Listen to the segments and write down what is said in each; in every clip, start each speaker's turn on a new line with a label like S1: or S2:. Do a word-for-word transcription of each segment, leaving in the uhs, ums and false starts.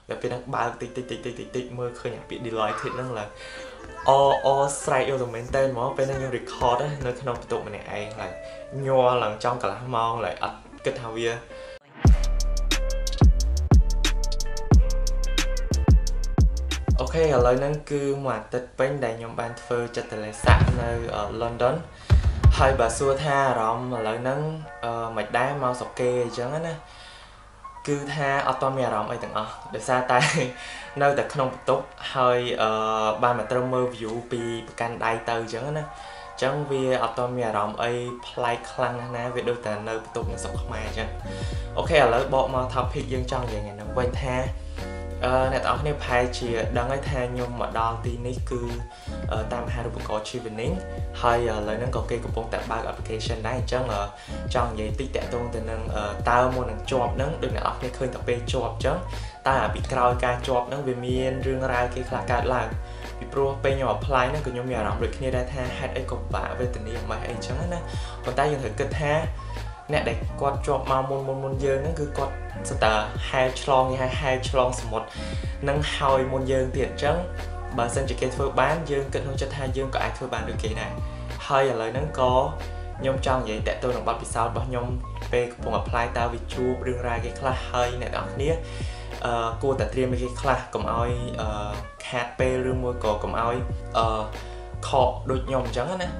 S1: ដែលពេលហ្នឹងបើកតិចតិចតិចតិចតិចតិចមើលឃើញអាពាក្យ Deloitte ហ្នឹងឡើងអអស្រែកយកទៅមែនតើហ្មងពេលហ្នឹងខ្ញុំ record នៅក្នុងបន្ទប់ម្នាក់ឯងឡើងញ័រឡើងចង់កន្លះម៉ោងឡើងអត់គិតថាវាអូខេឥឡូវហ្នឹងគឺមួយអាទិត្យពេញដែលខ្ញុំបានធ្វើចិត្តទលេសាក់នៅ London ហើយបើសួរថាអារម្មណ៍ឥឡូវហ្នឹងអឺមិនដែរមកស្រុកគេអញ្ចឹងណាគឺថាអត់ទាន់មានអារម្មណ៍អីទាំងអស់ដោយសារតែនៅតែក្នុងបន្ទប់ហើយអឺបានមកត្រូវមើល view ពីប្រកាន់ដៃទៅអញ្ចឹងណាអញ្ចឹងវាអត់ទាន់មានអារម្មណ៍អីប្លែកខ្លាំងណាស់វាដូចតែនៅបន្ទប់នៅស្រុកខ្មែរអញ្ចឹងអូខេឥឡូវបកមក topic យើងចង់និយាយថ្ងៃហ្នឹងវិញថាអឺអ្នកទាំងអស់គ្នាប្រហែលជាដឹងហើយថាខ្ញុំមកដល់ទីនេះគឺតាមមហារូបករណ៍ Chevening ហើយឥឡូវហ្នឹងក៏គេកំពុងតែបើក application ដែរអញ្ចឹងចង់និយាយតិចតាក់ទងទៅនឹងតើមុននឹងជាប់ហ្នឹងដូចអ្នកទាំងអស់គ្នាឃើញតែពេលជាប់អញ្ចឹងតើពីក្រោយការជាប់ហ្នឹងវាមានរឿងរ៉ាវគេខ្លះកើតឡើងពីព្រោះពេលខ្ញុំ apply ហ្នឹងក៏ខ្ញុំមានអារម្មណ៍ដូចគ្នាដែរថាហេតុអីក៏ពិបាកវេទនាមិនអីអញ្ចឹងណាប៉ុន្តែយើងត្រូវគិតថាអ្នកដែលគាត់ជាប់មកមុនមុនមុនយើងហ្នឹងគឺគាត់ស្ទើរហែលឆ្លងគេហៅហែលឆ្លងសមុទ្រនឹងហើយមុនយើងទៀតអញ្ចឹងបើសិនជាគេធ្វើបានយើងគិតក្នុងចិត្តថាយើងក៏អាចធ្វើបានដូចគេដែរហើយឥឡូវហ្នឹងក៏ខ្ញុំចង់និយាយតាក់ទងនឹងបទពិសោធន៍របស់ខ្ញុំពេលកំពុង apply តើវាជួបរឿងរ៉ាវគេខ្លះហើយអ្នកនរគ្នាអឺគួរតែត្រៀមគេខ្លះកុំឲ្យអឺខាតពេលឬមួយក៏កុំឲ្យអឺខកដូចខ្ញុំអញ្ចឹងណា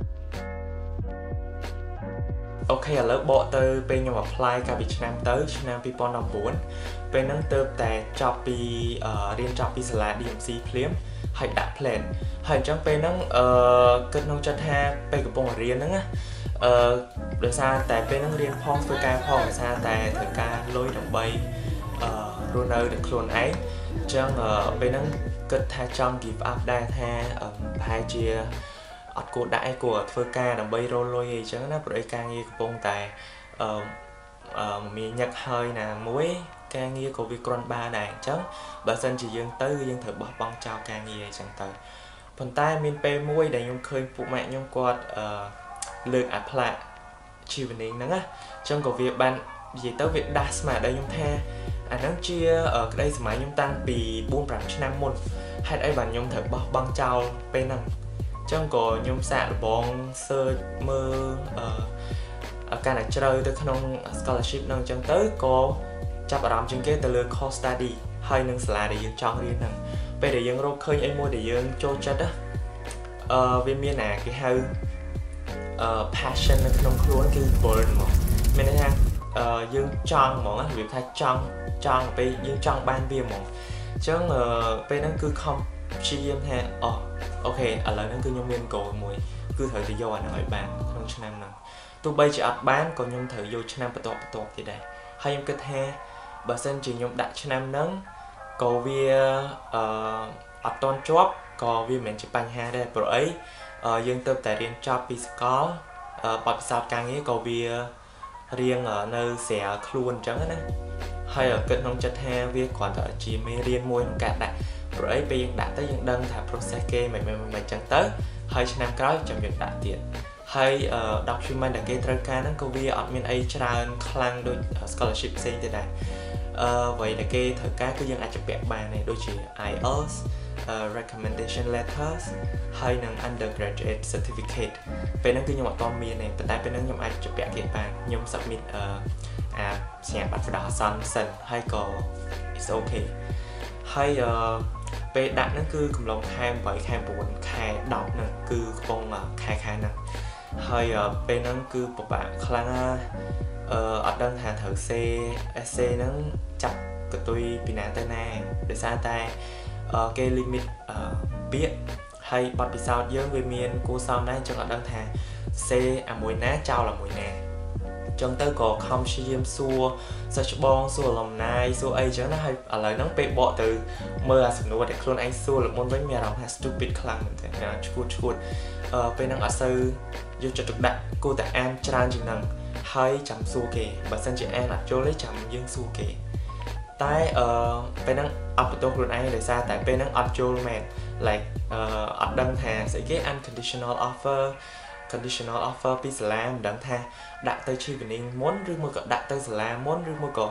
S1: អូខេឥឡូវបកទៅពេលខ្ញុំ apply កាលពីឆ្នាំទៅឆ្នាំពីរពាន់ដប់៩ពេលហ្នឹងទៅតែចប់ពីរៀនចប់ពីសាលា D M C ភ្លាមហើយដាក់ plan ហើយអញ្ចឹងពេលហ្នឹងអឺគិតក្នុងចិត្តថាពេលកំពុងរៀនហ្នឹងណាអឺដោយសារតែពេលហ្នឹងរៀនផងធ្វើការផងដោយសារតែត្រូវការលុយដើម្បីអឺរស់នៅដោយខ្លួនឯងអញ្ចឹងពេលហ្នឹងគិតថាចង់ give up ដែរថាប្រហែលជាអត់គួរដាក់ឯងគួរធ្វើការដើម្បីរកលុយអីចឹងណាព្រោះឯការងារកំពុងតែអឺអឺមានញឹកហើយណាមួយការងារក៏វាគ្រាន់បើដែរអញ្ចឹងបើសិនជាយើងទៅយើងត្រូវបោះបង់ចោលការងារអីចឹងទៅប៉ុន្តែមានពេលមួយដែលខ្ញុំឃើញពួកម៉ាក់ខ្ញុំគាត់អឺលើកអាផ្លាក Chevening ហ្នឹងណាអញ្ចឹងក៏វាបាននិយាយទៅវាដាស់ស្មារតីខ្ញុំថាអាហ្នឹងជាក្តីសម័យខ្ញុំតាំងពីបួនប្រាំឆ្នាំមុនហេតុអីបានខ្ញុំត្រូវបោះបង់ចោលពេលហ្នឹងចឹងក៏ខ្ញុំសាកល្បង search មើលអឺកាន់តែជ្រៅទៅក្នុង scholarship ហ្នឹងអញ្ចឹងទៅក៏ចាប់អារម្មណ៍ជាងគេទៅលើ course study ហើយនឹងសាលាដែលយើងចង់រៀនហ្នឹងពេលដែលយើងរកឃើញអីមួយដែលយើងចូលចិត្តណាអឺវាមានណាគេហៅអឺ passion នៅក្នុងខ្លួនគឺ burn ហ្មងមានន័យថាអឺយើងចង់ហ្មងណាវាថាចង់ចង់ពេលយើងចង់បានវាហ្មងអញ្ចឹងពេលហ្នឹងគឺខំព្យាយាមថាអូអូខេឥឡូវហ្នឹងគឺខ្ញុំមាន goal មួយគឺត្រូវទៅយកអាហ្នឹងឲ្យបានក្នុងឆ្នាំហ្នឹងទោះបីជាអត់បានក៏ខ្ញុំត្រូវយកឆ្នាំបន្ទាប់បន្ទាប់ទៀតដែរហើយខ្ញុំគិតថាបើសិនជាខ្ញុំដាក់ឆ្នាំហ្នឹងក៏វាអឺអត់តន់ជាប់ក៏វាមិនមែនជាបញ្ហាដែរព្រោះអីយើងទៅតែរៀនចប់ពីសាកលបទពិសោធន៍ការងារក៏វារៀងនៅស្រាលខ្លួនអញ្ចឹងណាហើយគិតក្នុងចិត្តថាវាគ្រាន់តែជាមេរៀនមួយក្នុងការដាក់ព្រោះអីពេលយើងដាក់ទៅយើងដឹងថា process គេមិនមិនមិនអញ្ចឹងទៅហើយឆ្នាំក្រោយចាំយើងដាក់ទៀតហើយ document ដែលគេត្រូវការហ្នឹងក៏វាអត់មានអីច្រើនខ្លាំងដូច scholarship ផ្សេងទេដែរអឺអ្វីដែលគេត្រូវការគឺយើងអាចជពាក់បានដែរដូចជា I E L T S recommendation letters ហើយនឹង undergraduate certificate ពេលហ្នឹងគឺខ្ញុំអត់ទាន់មានទេប៉ុន្តែពេលហ្នឹងខ្ញុំអាចជពាក់គេបានខ្ញុំ submit អឺអាសញ្ញាបត្របណ្ដោះអាសន្នសិនហើយក៏ it's okay ហើយអឺពេលដាក់ហ្នឹងគឺកំឡុងខែeightខែnineខែtenហ្នឹងគឺកំពុងខែខែហ្នឹងហើយពេលហ្នឹងគឺពិបាកខ្លាំងណាស់អឺអត់ដឹងថាត្រូវសេ essay ហ្នឹងចាប់កតុយពីណាទៅណាដោយសារតែគេ limit ពាក្យហើយបទពិសោធន៍យើងវាមានគួរសមដែរអញ្ចឹងអត់ដឹងថាសេអាមួយណាចោលអាមួយណាចឹងទៅក៏ខំព្យាយាមសួរសិស្សច្បងសួរ alumni សួរអីចឹងណាហើយឥឡូវហ្នឹងពេលបកទៅមើលអាសំណួរដែលខ្លួនឯងសួរមុនវិញមានអារម្មណ៍ថា stupid ខ្លាំងមែនទេឈួតឈួតអឺពេលហ្នឹងអត់សូវយកចិត្តទុកដាក់គួរតែអានច្រើនជាងហ្នឹងហើយចាំសួរគេបើសិនជាអានអត់យល់ទេចាំយើងសួរគេតែអឺពេលហ្នឹងអត់បន្ទោសខ្លួនឯងដោយសារតែពេលហ្នឹងអត់យល់មែន like អឺអត់ដឹងថាស្អីគេ unconditional offer conditional offer ពីសាលាមិនដឹងថាដាក់ទៅ Chevening មុនឬមួយក៏ដាក់ទៅសាលាមុនឬមួយក៏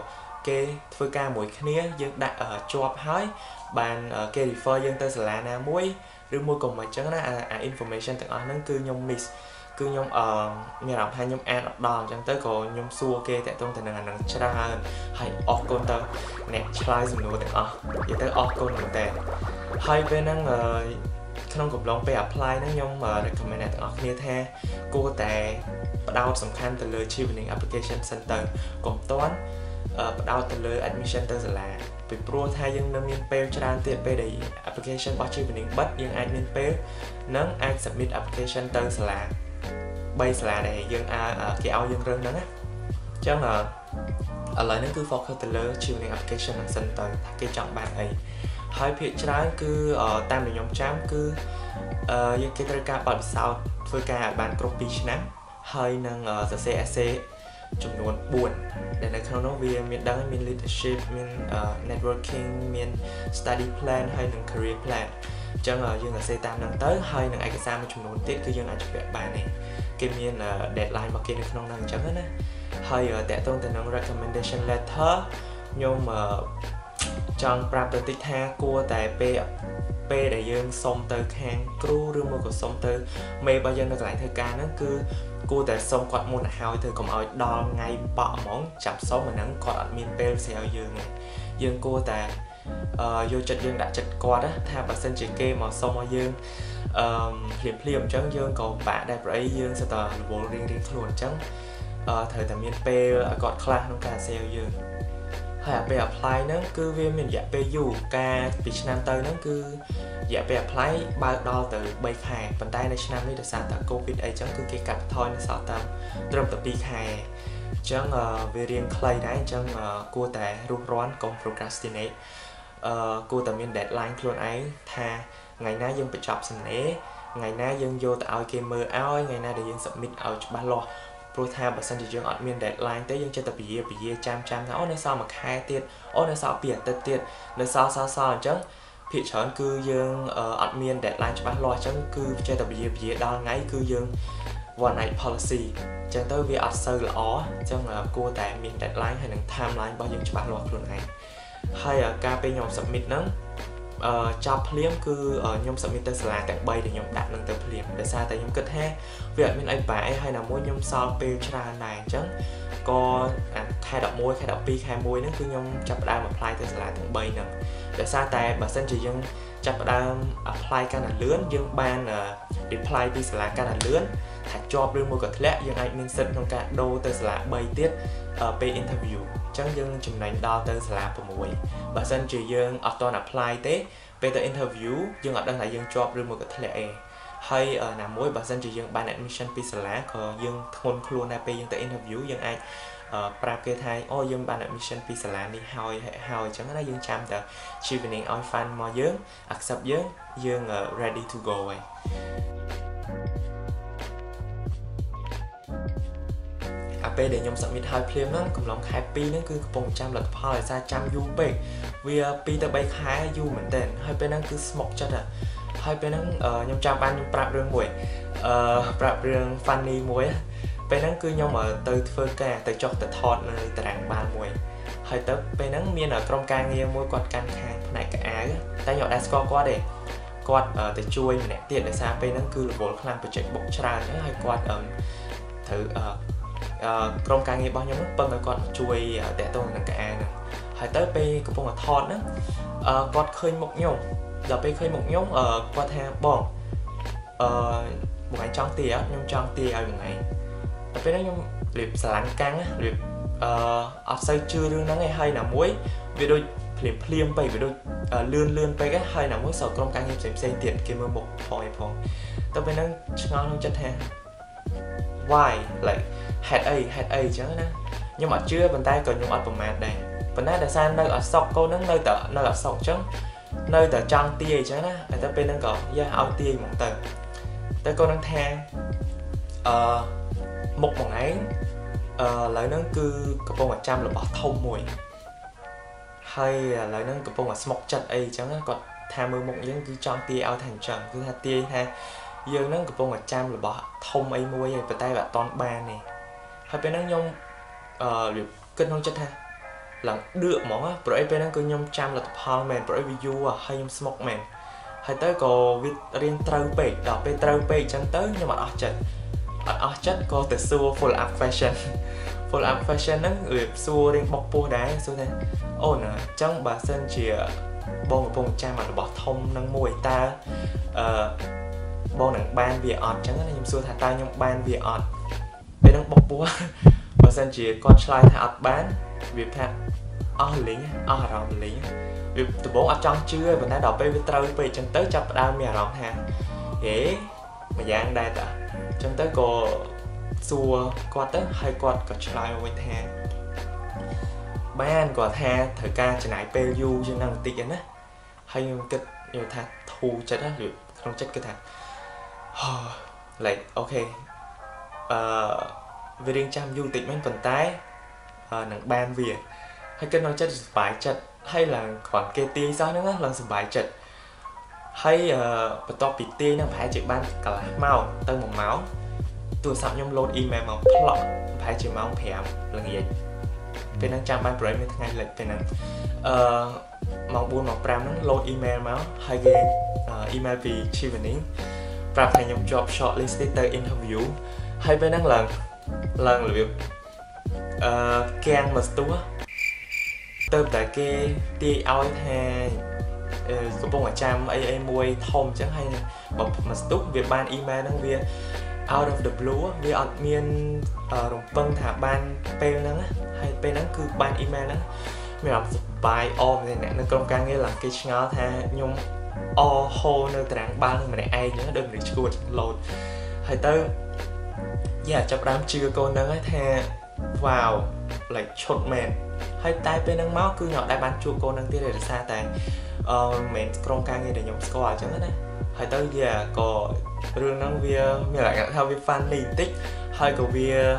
S1: គេធ្វើការមួយគ្នាយើងដាក់ជាប់ហើយបានគេ refer យើងទៅសាលាណាមួយឬមួយក៏មិនអញ្ចឹងណាអា information ទាំងអស់ហ្នឹងគឺខ្ញុំ miss គឺខ្ញុំអឺមានអារម្មណ៍ថាខ្ញុំអានអត់ដល់អញ្ចឹងទៅក៏ខ្ញុំសួរគេតាក់ទងទៅនឹងអាហ្នឹងច្រើនហើយអរគុណទៅអ្នកឆ្លើយសំណួរទាំងអស់និយាយទៅអរគុណមែនតើហើយពេលហ្នឹងក្នុងកំឡុងពេល apply ហ្នឹងខ្ញុំ recommend អ្នកទាំងអស់គ្នាថាគួរតែផ្ដោតសំខាន់ទៅលើ Chevening application center កុំតាន់ផ្ដោតទៅលើ admission ទៅសាលាពីព្រោះថាយើងនៅមានពេលច្រើនទៀតពេលដែល application របស់ Chevening បិទយើងអាចមានពេលនឹងអាច submit application ទៅសាលាបីសាលាដែលយើងគេឲ្យយើងរើសហ្នឹងណាអញ្ចឹងឥឡូវហ្នឹងគឺ focus ទៅលើ Chevening application និង center ថាគេចង់បានអីហើយភាគច្រើនគឺតាមដែលខ្ញុំចាំគឺយើងគេត្រូវការបទពិសោធន៍ធ្វើការឲ្យបានគ្រប់ពីរឆ្នាំហើយនឹងសរសេរ essay ចំនួនbốnដែលនៅក្នុងនោះវាមានដឹងមាន leadership មាន networking មាន study plan ហើយនឹង career plan អញ្ចឹងយើងសរសេរតាមហ្នឹងទៅហើយនឹងឯកសារមួយចំនួនទៀតគឺយើងអាចជំរាបបានទេគេមាន deadline របស់គេនៅក្នុងហ្នឹងអញ្ចឹងណាហើយតកតងទៅនឹង recommendation letter ខ្ញុំចង់ប្រាប់ទៅតិចថាគួរតែពេលពេលដែលយើងសុំទៅខាងគ្រូឬមកក៏សុំទៅមេរបស់យើងនៅកន្លែងធ្វើការហ្នឹងគឺគួរតែសុំគាត់មុនទៅហើយទៅកុំឲ្យដល់ថ្ងៃបក់ហ្មងចាប់សុំអាហ្នឹងគាត់អត់មានពេលស្រាប់យើងទេយើងគួរតែយកចិត្តយើងដាក់ចិត្តគាត់ថាបើសិនជាគេមកសុំឲ្យយើងអឺភ្លាមភ្លាមអញ្ចឹងយើងក៏បាក់ដែរប្រអីយើងសិតតែរវល់រៀងរៀងខ្លួនអញ្ចឹងត្រូវតែមានពេលឲ្យគាត់ខ្លះក្នុងការសែវយើងហើយពេល apply ហ្នឹងគឺវាមានរយៈពេលយូរការពីឆ្នាំទៅហ្នឹងគឺរយៈពេល apply បើកដល់ទៅបីខែប៉ុន្តែនៅឆ្នាំនេះដោយសារតែ COVID អីចឹងគឺគេកាត់បន្ថយនៅសល់តែត្រឹមតែពីរខែអញ្ចឹងវារៀងខ្លីដែរអញ្ចឹងគួរតែរុះរាន់កុំ procrastinate អឺគួរតែមាន deadline ខ្លួនឯងថាថ្ងៃណាយើងបញ្ចប់សំណេរថ្ងៃណាយើងយកទៅឲ្យគេមើលឲ្យថ្ងៃណាដែលយើង submit ឲ្យច្បាស់លាស់ព្រោះថាបើសិនជាយើងអត់មាន deadline ទេយើងចិត្តតែពជាពជាចាំចាំថាអូនៅសល់មួយខែទៀតអូនៅសល់ពីរអាទិត្យទៀតនៅសល់សល់សល់អញ្ចឹងភាគច្រើនគឺយើងអត់មាន deadline ច្បាស់លាស់អញ្ចឹងគឺចិត្តតែពជាពជាដល់ថ្ងៃគឺយើង one night policy អញ្ចឹងទៅវាអត់សូវល្អអញ្ចឹងគួរតែមាន deadline ហើយនឹង timeline របស់យើងច្បាស់លាស់ខ្លួនឯងហើយការពេលខ្ញុំ submit ហ្នឹងអឺចាប់ភ្លាមគឺខ្ញុំ submit ទៅសាលាទាំងបីដែលខ្ញុំដាក់នឹងទៅភ្លាមដោយសារតែខ្ញុំគិតថាវាអត់មានអីបែកហើយណាមួយខ្ញុំសល់ពេលច្រើនដែរអញ្ចឹងក៏ខែ11ខែ12ខែ1ហ្នឹងគឺខ្ញុំចាប់ផ្ដើម apply ទៅសាលាទាំងបីហ្នឹងដោយសារតែបើសិនជាយើងចាប់ផ្ដើម apply កាន់តែលឿនយើងបាន reply ពីសាលាកាន់តែលឿនថាជាប់ឬមួយក៏ធ្លាក់យើងអាចមានសិទ្ធិក្នុងការដូរទៅសាលាបីទៀតពេល interview អញ្ចឹងយើងចំណេញដល់ទៅសាលា៦បើសិនជាយើងអត់ទាន់ apply ទេពេលទៅ interview យើងអត់ដឹងថាយើងជាប់ឬមួយក៏ធ្លាក់អីហើយណាមួយបើសិនជាយើងបាន admission ពីសាលាក៏យើងធ្ងន់ខ្លួនដែរពេលយើងទៅ interview យើងអាចប្រាប់គេថាអូយើងបាន admission ពីសាលានេះហើយហើយអញ្ចឹងណាយើងចាំតែ Chevening ឲ្យ fan មកយើង accept យើងយើង ready to go ហើយអាពេលដែលខ្ញុំ submit ឲ្យភ្លាមហ្នឹងកំឡុងខែពីរហ្នឹងគឺកំពុងចាំលទ្ធផលដោយសារចាំយូរពេកវាពីរទៅបីខែយូរមែនតើហើយពេលហ្នឹងគឺស្មុគចិត្តហើយពេលហ្នឹងខ្ញុំចាំបានខ្ញុំប្រាប់រឿងមួយអឺប្រាប់រឿង funny មួយពេលហ្នឹងគឺខ្ញុំទៅធ្វើការទៅចុះទៅថតនៅតារាងបានមួយហើយទៅពេលហ្នឹងមានក្រុមការងារមួយគាត់កាន់ខាងផ្នែកកៅអៅតែខ្ញុំអត់ដែរស្គាល់គាត់ទេគាត់ទៅជួយម្នាក់ទៀតដោយសារពេលហ្នឹងគឺរវល់ខ្លាំង project បុកច្រើនហើយគាត់ត្រូវក្រុមការងាររបស់ខ្ញុំហ្នឹងពឹងឲ្យគាត់ជួយតាក់ទងនឹងកៅអៅហ្នឹងហើយទៅពេលកំពុងតែថតហ្នឹងគាត់ឃើញមុខខ្ញុំដល់ពេលឃើញមុខខ្ញុំគាត់ថាបងអឺបងឯងចង់ទាអត់ខ្ញុំចង់ទាឲ្យបងឯងដល់ពេលហ្នឹងខ្ញុំរៀបស្រឡាញ់កាំងរៀបអឺអត់សូវជឿរឿងហ្នឹងឯងហើយណាមួយវាដូចភ្លាមភ្លាមពេកវាដូចលឿនលឿនពេកហើយណាមួយសោក្រុមការងារផ្សេងផ្សេងទៀតគេមើលមុខផងឯផងដល់ពេលហ្នឹងឆ្ងល់ក្នុងចិត្តថា why like ហេតុអីហេតុអីអញ្ចឹងណាខ្ញុំអត់ជឿប៉ុន្តែក៏ខ្ញុំអត់ប្រមាថដែរប៉ុន្តែដោយសារនៅអសក់កូនហ្នឹងនៅតែនៅអសក់អញ្ចឹងនៅតែចង់ទាអញ្ចឹងណាតែទៅពេលហ្នឹងក៏យ៉ាឲ្យទាហ្មងទៅតែកូនហ្នឹងថាអឺមុខបងឯងអឺឥឡូវហ្នឹងគឺកំពុងតែចាំរបស់ធំមួយហើយឥឡូវហ្នឹងកំពុងតែស្មុគចិត្តអីអញ្ចឹងគាត់ថាមើលមុខយើងគឺចង់ទាឲ្យថាអញ្ចឹងគឺថាទាថាយើងហ្នឹងកំពុងតែចាំរបស់ធំអីមួយឯងប៉ុន្តែវាអត់តន់បានទេហើយពេលហ្នឹងខ្ញុំអឺគិតក្នុងចិត្តថា là được món á bởi bên nó cứ nhom trăm là tập hall mền bởi view à hay nhom smoke mền hay tới có viết riêng trâu bể đọc bên trâu bể chẳng tới nhưng mà ở chất ở chất có từ xua full up fashion full up fashion nó người xua riêng bọc bùa đá xua này ôn à trong bà sân chỉ bông một bông cha mà bỏ thông nâng mùi ta bông nặng ban vỉa ọt chẳng là nhom xua thả ta nhom ban vỉa ọt bên nó bọc bùa bà sân chỉ con slide thả ọt bán việc thả ở lính ở rộng lính việc từ bố ở trong chưa mình đã đọc bây giờ trâu về chân tới chập đau mẹ rộng ha thế mà dạng đây ta chân tới cô xua qua tới hai con có slide ở bên ha ban có tha thời ca trên này pê u trên năng tiện á hay cái nhiều thà thu chất á liệu không chất cái thà lại ok về riêng trăm du tịch mấy phần tái nặng ban về hay cái nói chất bài chất hay là còn kê tia sao nữa lần sự bài chất hay uh, to bị tia nó phải chỉ ban cả màu tơ một máu tôi sắp nhom load email màu plot phải chỉ máu thèm là gì vậy bên năng trang ban break ngay lệch bên năng màu buôn màu pram nó load email máu hay cái uh, email vì chi về nín pram thành nhom job shortlist tới interview hay bên năng lần lần là việc uh, can mà tua từ tại cái tia ao hay có bông ở trăm ai ai mùi thông chẳng hay mà mà túc việc ban email năng việc out of the blue việc admin ở đồng phân thả ban pay năng hay pay năng cứ ban email năng mình làm bài om này nè nó công ca nghĩa là cái ngó tha nhung o hô nơi trắng ban mà này ai nhớ đừng để chua load hay tới dạ chấp đám chưa cô năng ấy tha vào lại chốt mền hay tay bên năng máu cứ nhỏ đại bán chua cô năng tiết để xa tại mền công ca nghe để nhóm score chẳng hết hay tới giờ có rương năng vía mình lại ngặt theo vi fan liên tích hay có vía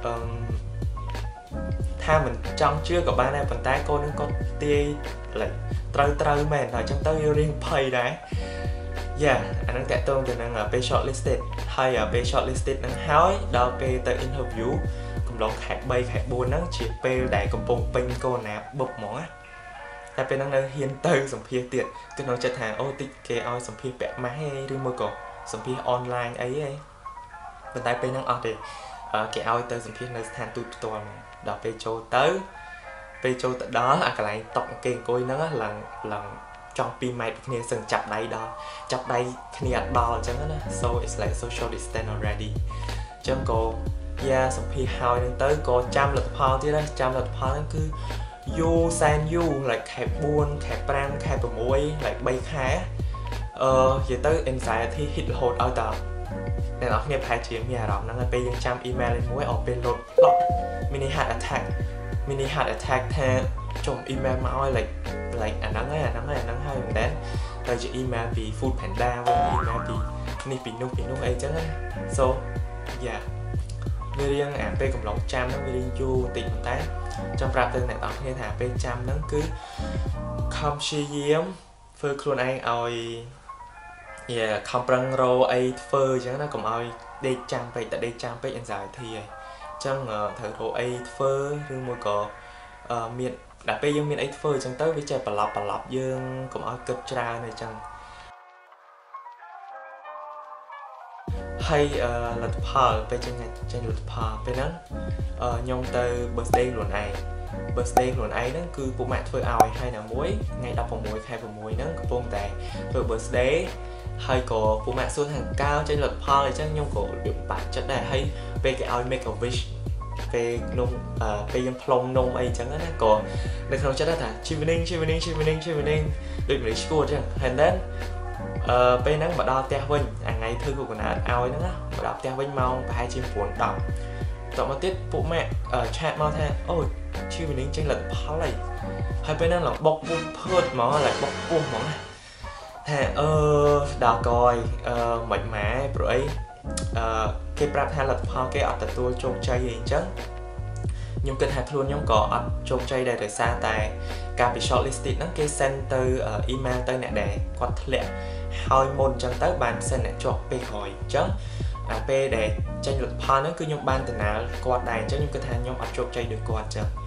S1: tha mình trong chưa có ba này phần tay cô nó có tia lại trâu trâu mền rồi trong tới riêng pay đấy dạ anh đang kẹt tương từ năng ở pay shortlisted hay ở pay shortlisted năng hỏi đó pay tới interview cùng lòng khát bay khát buồn năng chỉ pay đại cùng bông pin cô nạp bột mỏ tại bên năng nơi hiên tư sòng phía tiệt cái nói chất hàng ô tích kê oi sòng phía bẹ má hay đưa mơ cổ sòng phía online ấy ấy bên tay bên năng ở thì kê oi tới sòng phía nơi than tụt toàn đọc về châu tới về châu tới đó à cái lại tổng kê coi nó lần lần trong pin máy kia sừng chặt đáy đó chặt đáy kia đo chẳng á so it's like social distance already chẳng cô yeah sòng phía hao đến tới cô trăm lượt phao thế đó trăm lượt phao nó cứ you san you lại khẹp buôn khẹp pram khẹp bờ môi lại bay khá ờ vậy tới inside thì hit hold ở tờ nên nó nghe phải chiếm nhà đó nó là bây giờ trăm email lên mũi ở bên lột lọt mini heart attack mini heart attack theo trong email mà oi lại lại ảnh nắng ấy ảnh nắng ấy ảnh nắng hai mình đến tại chỉ email vì food panda và email vì ni bị nung bị nung ấy chứ so yeah người riêng ảnh bên cùng lòng trăm nó người riêng chu tịnh một tác trong rạp tên này tỏ nghe thả bên trăm nó cứ không suy diếm phơi khuôn anh oi yeah không prang rô ấy phơi chứ nó cũng oi đây trăm vậy tại đây trăm vậy anh giải thì chẳng thử rô ấy phơi riêng mua có miền đã bây giờ miền ấy phơi chẳng tới với trời bà lọc bà lọc dương cũng oi cực ra này chẳng hay là phở về trên ngày trên lượt phở về nó nhông từ birthday luôn này birthday luôn ấy nó cứ bộ mạng phơi oi hay là muối ngày đọc vào muối khai vào muối nó có bông tè phơi birthday hay có bộ mạng số hàng cao trên lượt phở này chắc nhông cổ được bản chất này hay về cái oi make a wish về nông về dân plong nông ấy chẳng á còn được không chắc là thà chivening chivening chivening chivening được lấy score chẳng hình đến bên nắng mà đo teo vinh à ngày thư của con ao nữa mà đọc teo vinh mau hai chim cuốn đọc tọa mà tiết phụ mẹ ở chat mau tha ôi chiêu mình trên lần phá này hai bên đang là bọc buông phớt máu lại bọc buông máu này thà ơ đào coi mạnh mẽ rồi cái prap hai lần phá cái ở tại tôi trông chay gì chứ nhưng cần hạt luôn nhóm có ở trông chay đây để xa tại cả bị shortlisted nó cái center email tới nè để quát lẹ hỏi môn chân tới bàn sen nè cho pe hỏi chứ à pe để tranh luật pha nó cứ nhóm ban từ nào quạt đài chứ nhưng cái thằng nhóm ở chụp chay được quạt chứ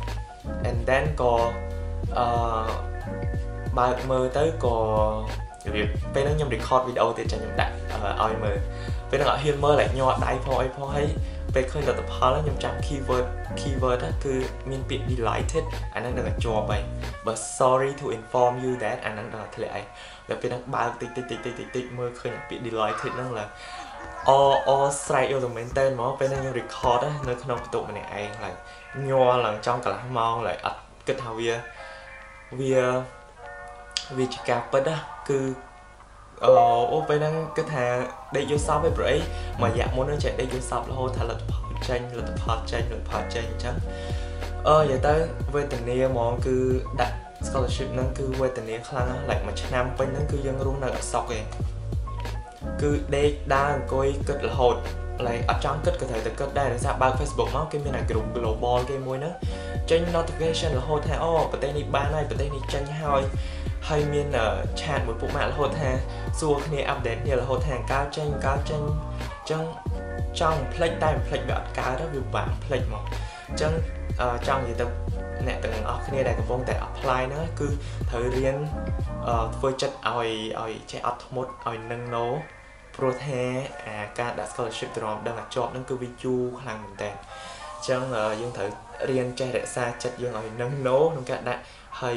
S1: and then ក៏អឺបើកមើលទៅក៏វាពេលហ្នឹងខ្ញុំ record វីដេអូទៀតចឹងខ្ញុំដាក់ឲ្យមើលពេលហ្នឹងអត់ហ៊ានមើលlạiញ័រដៃផងអីផងហើយពេលឃើញលទ្ធផលខ្ញុំចាំ keyword keyword គឺមានពាក្យ delighted អាហ្នឹងនឹងជាប់ហើយបើ sorry to inform you that អាហ្នឹងដល់ធ្លាក់ហើយដល់ពេលហ្នឹងបើកតិចតិចតិចតិចតិចតិចមើលឃើញពាក្យ delighted ហ្នឹងឡើយអអស្រែកយកទៅមែនតើហ្មងពេលហ្នឹងខ្ញុំ record នៅក្នុងបន្ទប់ម្នាក់ឯងឡើយញ័រឡើងចង់កន្លះម៉ោងឡើយអត់គិតថាវាវាវាជាការពិតណាគឺអូអូពេលហ្នឹងគិតថាដេកយល់សប្តិឯប្រអីមួយរយៈមុនហ្នឹងចេះដេកយល់សប្តិរហូតថាលទ្ធផលចេញលទ្ធផលចេញលទ្ធផលចេញអញ្ចឹងអឺនិយាយទៅវេទនាហ្មងគឺដាក់ scholarship ហ្នឹងគឺវេទនាខ្លាំងណាស់ like មួយឆ្នាំពេញហ្នឹងគឺយើងរស់នៅអសក់ឯងគឺដេកដើរអង្គុយគិតរហូត like អត់ចង់គិតក៏ត្រូវតែគិតដែរដោយសារបើក Facebook មកគេមានអា group global គេមួយហ្នឹងចេញ notification រហូតថាអូប្រទេសនេះបានហើយប្រទេសនេះចេញហើយហើយមានឆាតមួយពួកម៉ាក់រហូតថាសួរគ្នា update គ្នារហូតថាកើតចេញកើតចេញអញ្ចឹងចង់ផ្លេចតែផ្លេចវាអត់កើតទៅវាបាក់ផ្លេចមកអញ្ចឹងចង់និយាយទៅអ្នកទាំងអស់គ្នាដែលកំពុងតែ apply ហ្នឹងគឺត្រូវរៀនធ្វើចិត្តឲ្យឲ្យចេះអត់ធ្មត់ឲ្យនឹងណូព្រោះថាអាការដាក់ scholarship ទៅរំដឹងអាជាប់ហ្នឹងគឺវាយូរខ្លាំងមែនតើអញ្ចឹងយើងត្រូវរៀនចេះរក្សាចិត្តយើងឲ្យនឹងណូក្នុងការដាក់ហើយ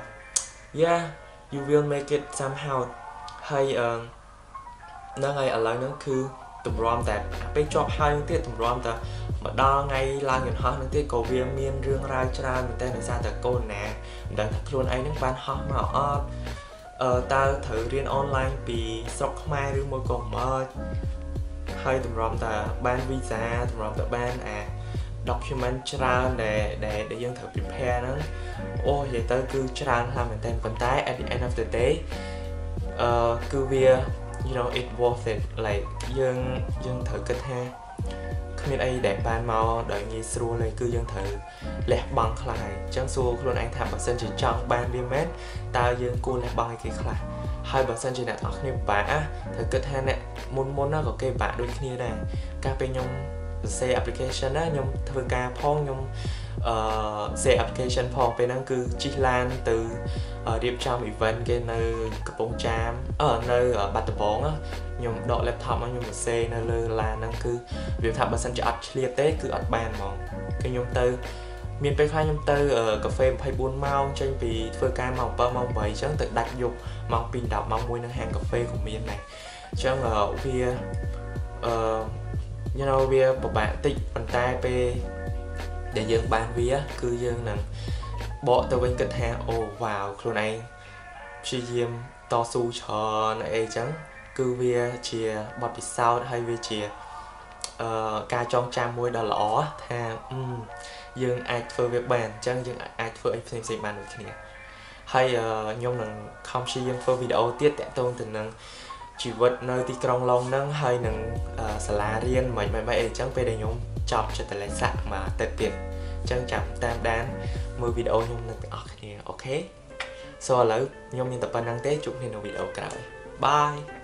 S1: yeah you will make it somehow ហើយហ្នឹងហើយឥឡូវហ្នឹងគឺតម្រាំតែពេលជាប់ហើយទៀតតម្រាំតែមកដល់ថ្ងៃឡើងយន្តហោះហ្នឹងទៀតក៏វាមានរឿងរ៉ាវច្រើនមែនតើដោយសារតែកូនណាមិនដឹងថាខ្លួនឯងហ្នឹងបានហោះមកអត់អឺតើត្រូវរៀន online ពីស្រុកខ្មែរឬមួយក៏មកហើយតម្រាំតែបាន visa តម្រាំតែបានអា document ច្រើនដែលដែលយើងត្រូវ prepare ហ្នឹងអូនិយាយទៅគឺច្រើនខ្លាំងមែនតើប៉ុន្តែ at the end of the day អឺគឺវា you know it worth it like យើងយើងត្រូវគិតថាគ្មានអីដែលបានមកដោយងាយស្រួលទេគឺយើងត្រូវលះបង់ខ្លះហើយអញ្ចឹងសួរខ្លួនឯងថាបើសិនជាចង់បានវាមែនតើយើងគួរលះបង់ឲ្យគេខ្លះហើយបើសិនជាអ្នកនរគ្នាពិបាកត្រូវគិតថាអ្នកមុនមុនណាក៏គេពិបាកដូចគ្នាដែរកាលពេលខ្ញុំសរសេរ application ណាខ្ញុំធ្វើការផងខ្ញុំអឺ share application ផងពេលហ្នឹងគឺជិះឡានទៅរៀបចំ event គេនៅកំពង់ចាមអឺនៅបាត់ដំបងខ្ញុំដក laptop មកខ្ញុំសរសេរនៅលើឡានហ្នឹងគឺវាថាបើសិនជាអត់ឆ្លៀតទេគឺអត់បានហ្មងគឺខ្ញុំទៅមានពេលខ្លះខ្ញុំទៅកាហ្វេยี่สิบสี่ម៉ោងចេញពីធ្វើការម៉ោងsevenម៉ោងeightអញ្ចឹងទៅដាច់យប់ម៉ោងtwo tenម៉ោងoneនៅហាងកាហ្វេក៏មានដែរអញ្ចឹងវាអឺ you know វាពិបាកតិចប៉ុន្តែពេលដែលយើងបានវាគឺយើងនឹងបកទៅវិញគិតថាអូវ៉ាវខ្លួនឯងព្យាយាមតស៊ូច្រើនអីចឹងគឺវាជាបទពិសោធន៍ហើយវាជាអឺការចងចាំមួយដ៏ល្អថាយើងអាចធ្វើវាបានអញ្ចឹងយើងអាចធ្វើអីផ្សេងផ្សេងបានដូចគ្នាហើយខ្ញុំនឹងខំព្យាយាមធ្វើវីដេអូទៀតតាក់ទងទៅនឹងជីវិតនៅទីក្រុងឡុងហ្នឹងហើយនឹងសាលារៀនមិនមិនអីអញ្ចឹងពេលដែលខ្ញុំចប់ចិត្តលេខសាក់មួយអាទិត្យទៀតអញ្ចឹងចាំតាមដានមើលវីដេអូខ្ញុំនឹងទាំងអស់គ្នាអូខេ so ឥឡូវខ្ញុំមានតែប៉ុណ្្នឹងទេជួបគ្នានៅវីដេអូក្រោយ bye